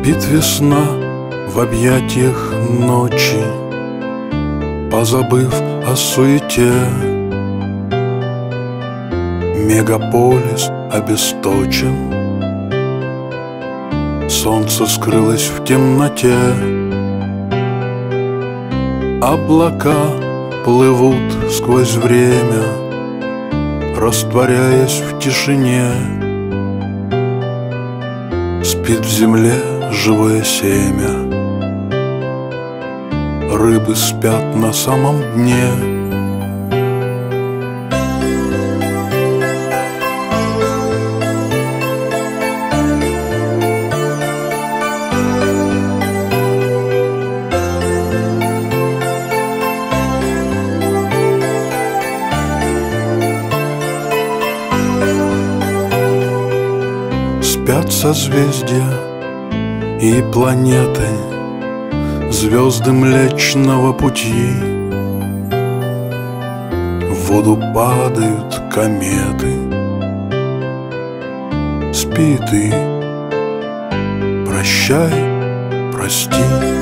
Спит весна в объятиях ночи, позабыв о суете. Мегаполис обесточен, солнце скрылось в темноте. Облака плывут сквозь время, растворяясь в тишине. Спит в земле живое семя, рыбы спят на самом дне. Спят созвездия и планеты, звезды Млечного Пути. В воду падают кометы. Спи ты, прощай, прости.